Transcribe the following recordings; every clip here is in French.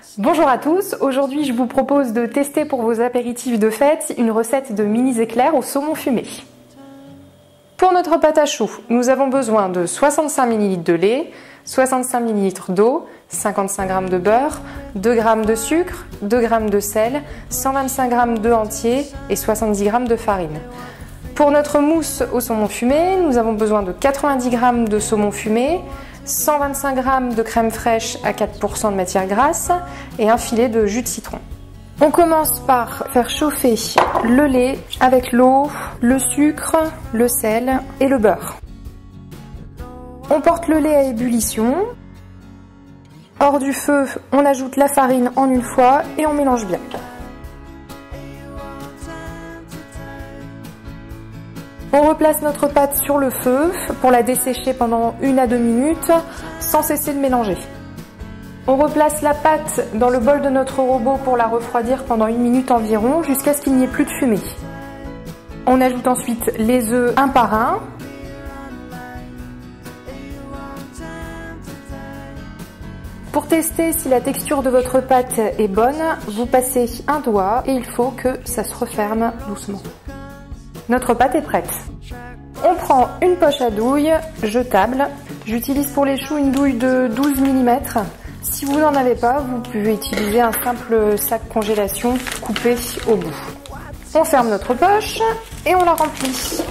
Bonjour à tous, aujourd'hui je vous propose de tester pour vos apéritifs de fête une recette de mini éclairs au saumon fumé. Pour notre pâte à choux, nous avons besoin de 65 ml de lait, 65 ml d'eau, 55 g de beurre, 2 g de sucre, 2 g de sel, 125 g d'œufs entiers et 70 g de farine. Pour notre mousse au saumon fumé, nous avons besoin de 90 g de saumon fumé, 125 g de crème fraîche à 4% de matière grasse et un filet de jus de citron. On commence par faire chauffer le lait avec l'eau, le sucre, le sel et le beurre. On porte le lait à ébullition. Hors du feu, on ajoute la farine en une fois et on mélange bien. On replace notre pâte sur le feu pour la dessécher pendant 1 à 2 minutes sans cesser de mélanger. On replace la pâte dans le bol de notre robot pour la refroidir pendant 1 minute environ jusqu'à ce qu'il n'y ait plus de fumée. On ajoute ensuite les œufs un par un. Pour tester si la texture de votre pâte est bonne, vous passez un doigt et il faut que ça se referme doucement. Notre pâte est prête. On prend une poche à douille jetable. J'utilise pour les choux une douille de 12 mm. Si vous n'en avez pas, vous pouvez utiliser un simple sac congélation coupé au bout. On ferme notre poche et on la remplit.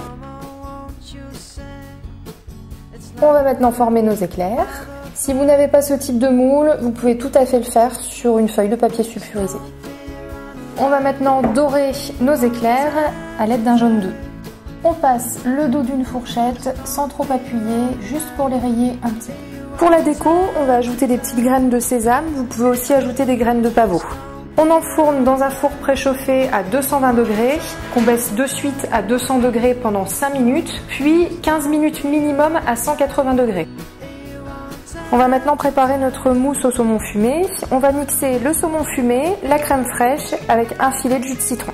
On va maintenant former nos éclairs. Si vous n'avez pas ce type de moule, vous pouvez tout à fait le faire sur une feuille de papier sulfurisé. On va maintenant dorer nos éclairs à l'aide d'un jaune d'œuf. On passe le dos d'une fourchette sans trop appuyer, juste pour les rayer un petit peu. Pour la déco, on va ajouter des petites graines de sésame, vous pouvez aussi ajouter des graines de pavot. On enfourne dans un four préchauffé à 220 degrés, qu'on baisse de suite à 200 degrés pendant 5 minutes, puis 15 minutes minimum à 180 degrés. On va maintenant préparer notre mousse au saumon fumé. On va mixer le saumon fumé, la crème fraîche avec un filet de jus de citron.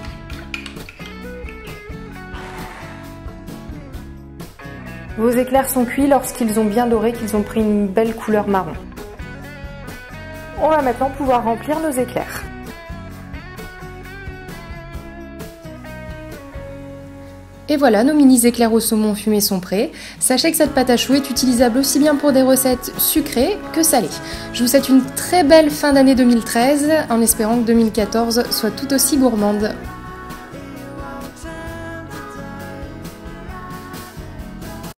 Vos éclairs sont cuits lorsqu'ils ont bien doré, qu'ils ont pris une belle couleur marron. On va maintenant pouvoir remplir nos éclairs. Et voilà, nos mini éclairs au saumon fumé sont prêts. Sachez que cette pâte à choux est utilisable aussi bien pour des recettes sucrées que salées. Je vous souhaite une très belle fin d'année 2013, en espérant que 2014 soit tout aussi gourmande.